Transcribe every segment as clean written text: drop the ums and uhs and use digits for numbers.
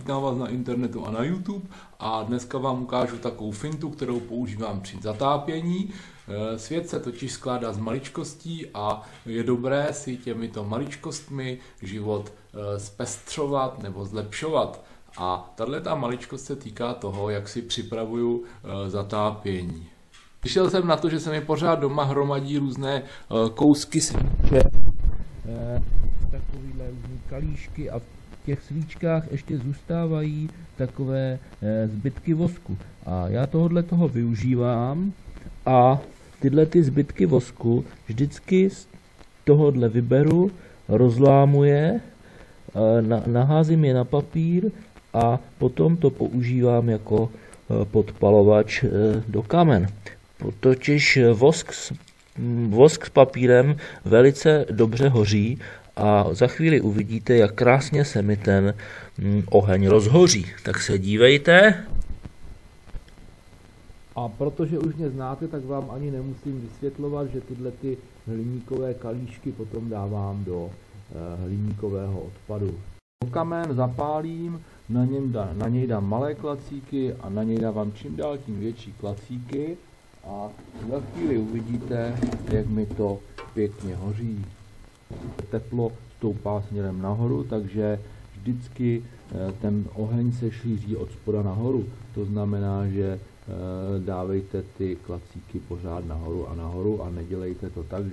vítám vás na internetu a na YouTube a dneska vám ukážu takovou fintu, kterou používám při zatápění. Svět se totiž skládá z maličkostí a je dobré si těmito maličkostmi život zpestřovat nebo zlepšovat. A tato maličkost se týká toho, jak si připravuju zatápění. Přišel jsem na to, že se mi pořád doma hromadí různé kousky svíček, takovýhle různý kalíšky a v těch svíčkách ještě zůstávají takové zbytky vosku. A já toho využívám a tyhle ty zbytky vosku vždycky z tohohle vyberu, rozlámu je, naházím je na papír a potom to používám jako podpalovač do kamen. Totiž vosk s papírem velice dobře hoří a za chvíli uvidíte, jak krásně se mi ten oheň rozhoří. Tak se dívejte. A protože už mě znáte, tak vám ani nemusím vysvětlovat, že tyhle ty hliníkové kalíšky potom dávám do hliníkového odpadu. Kamen zapálím, na něj dám malé klacíky a na něj dávám čím dál tím větší klacíky a za chvíli uvidíte, jak mi to pěkně hoří. Teplo stoupá směrem nahoru, takže vždycky ten oheň se šíří od spoda nahoru. To znamená, že dávejte ty klacíky pořád nahoru a nedělejte to tak,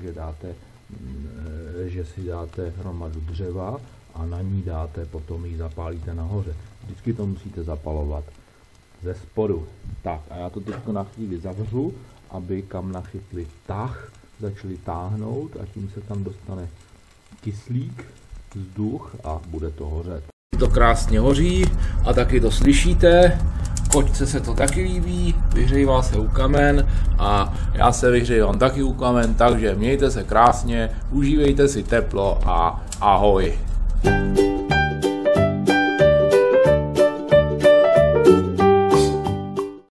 že si dáte hromadu dřeva a na ní dáte, potom ji zapálíte nahoře. Vždycky to musíte zapalovat ze spodu. Tak a já to teď na chvíli zavřu, aby kamna chytli tah, začali táhnout a tím se tam dostane kyslík, vzduch a bude to hořet. To krásně hoří a taky to slyšíte. Kočce se to taky líbí, vyhřívá se u kamen a já se vyhřívám taky u kamen, takže mějte se krásně, užívejte si teplo a ahoj.